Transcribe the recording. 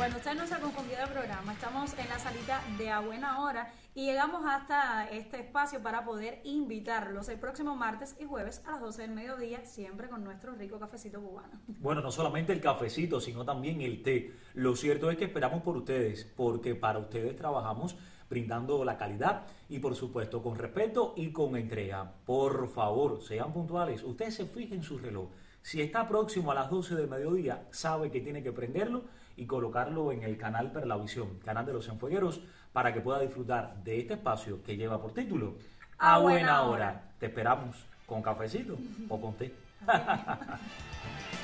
Bueno, usted no se ha confundido de programa. Estamos en la salita de A Buena Hora y llegamos hasta este espacio para poder invitarlos el próximo martes y jueves a las 12 del mediodía, siempre con nuestro rico cafecito cubano. Bueno, no solamente el cafecito, sino también el té. Lo cierto es que esperamos por ustedes, porque para ustedes trabajamos brindando la calidad y, por supuesto, con respeto y con entrega. Por favor, sean puntuales. Ustedes se fijen en su reloj. Si está próximo a las 12 del mediodía, sabe que tiene que prenderlo y colocarlo en el canal Perlavisión, canal de los Cienfuegueros, para que pueda disfrutar de este espacio que lleva por título A Buena Hora. Te esperamos con cafecito o con té.